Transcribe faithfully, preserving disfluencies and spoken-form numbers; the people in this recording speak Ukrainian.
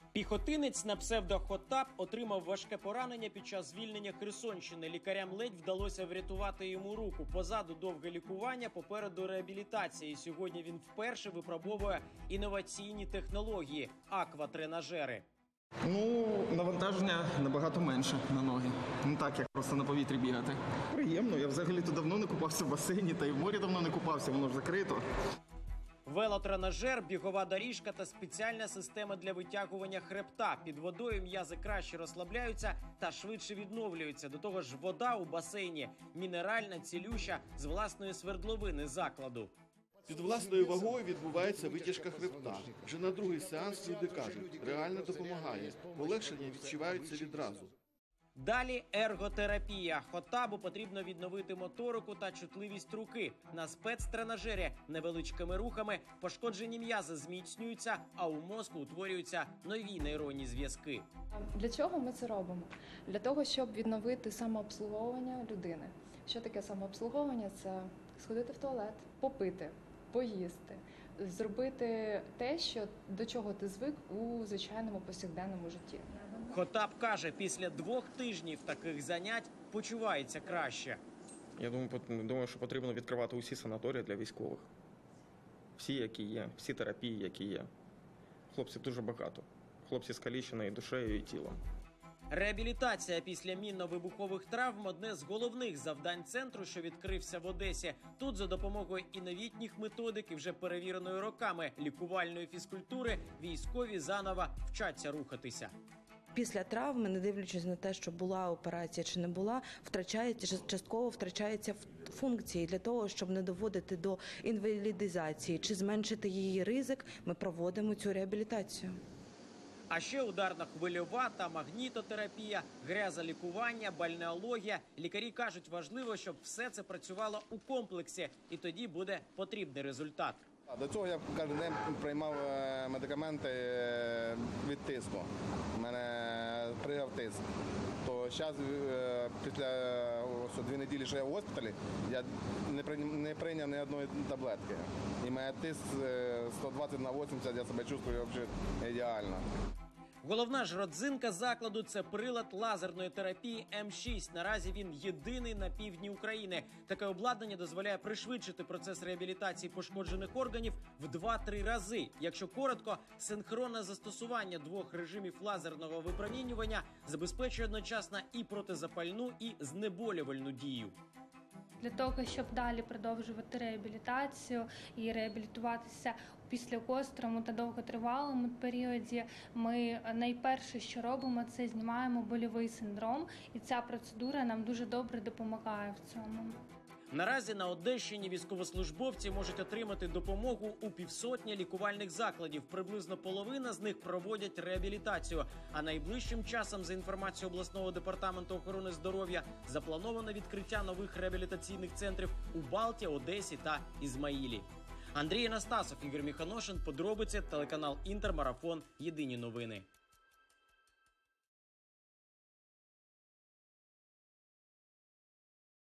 Піхотинець на псевдо Хотап отримав важке поранення під час звільнення Херсонщини. Лікарям ледь вдалося врятувати йому руку. Позаду довге лікування, попереду реабілітація. І сьогодні він вперше випробовує інноваційні технології – акватренажери. Ну, навантаження набагато менше на ноги. Не так, як просто на повітрі бігати. Приємно. Я взагалі-то давно не купався в басейні, та й в морі давно не купався, воно ж закрито. Велотренажер, бігова доріжка та спеціальна система для витягування хребта. Під водою м'язи краще розслабляються та швидше відновлюються. До того ж, вода у басейні мінеральна, цілюща, з власної свердловини закладу. Під власною вагою відбувається витяжка хребта. Вже на другий сеанс люди кажуть, реально допомагає. Полегшення відчуваються відразу. Далі ерготерапія. Хотабу потрібно відновити моторику та чутливість руки. На спецтренажері невеличкими рухами пошкоджені м'язи зміцнюються, а у мозку утворюються нові нейронні зв'язки. Для чого ми це робимо? Для того, щоб відновити самообслуговування людини. Що таке самообслуговування? Це сходити в туалет, попити, поїсти, зробити те, що, до чого ти звик у звичайному повсякденному житті. Хотаб каже, після двох тижнів таких занять почувається краще. Я думаю, думаю, що потрібно відкривати усі санаторії для військових. Всі, які є, всі терапії, які є. Хлопців дуже багато. Хлопці скалічені і душею, і тілом. Реабілітація після мінно-вибухових травм – одне з головних завдань центру, що відкрився в Одесі. Тут за допомогою і новітніх методик, і вже перевіреної роками лікувальної фізкультури, військові заново вчаться рухатися. Після травми, не дивлячись на те, що була операція чи не була, втрачається, частково втрачаються функції. Для того, щоб не доводити до інвалідизації чи зменшити її ризик, ми проводимо цю реабілітацію. А ще ударно-хвильова та магнітотерапія, грязолікування, бальнеологія. Лікарі кажуть, важливо, щоб все це працювало у комплексі, і тоді буде потрібний результат. До цього я кожен день приймав медикаменти від тиску. У мене пригав тиск. То зараз, після ось, дві неділі, що я в госпіталі, я не прийняв ні одної таблетки. І в мене тиск сто двадцять на вісімдесят, я себе чувствую взагалі ідеально. Головна ж родзинка закладу – це прилад лазерної терапії М шість. Наразі він єдиний на півдні України. Таке обладнання дозволяє пришвидшити процес реабілітації пошкоджених органів в два-три рази. Якщо коротко, синхронне застосування двох режимів лазерного випромінювання забезпечує одночасно і протизапальну, і знеболювальну дію. Для того, щоб далі продовжувати реабілітацію і реабілітуватися у післягострому та довготривалому періоді, ми найперше, що робимо, це знімаємо больовий синдром, і ця процедура нам дуже добре допомагає в цьому. Наразі на Одещині військовослужбовці можуть отримати допомогу у півсотні лікувальних закладів. Приблизно половина з них проводять реабілітацію. А найближчим часом, за інформацією обласного департаменту охорони здоров'я, заплановано відкриття нових реабілітаційних центрів у Балті, Одесі та Ізмаїлі. Андрій Анастасов, Ігор Міханошин, подробиці, телеканал Інтер, Марафон, Єдині новини.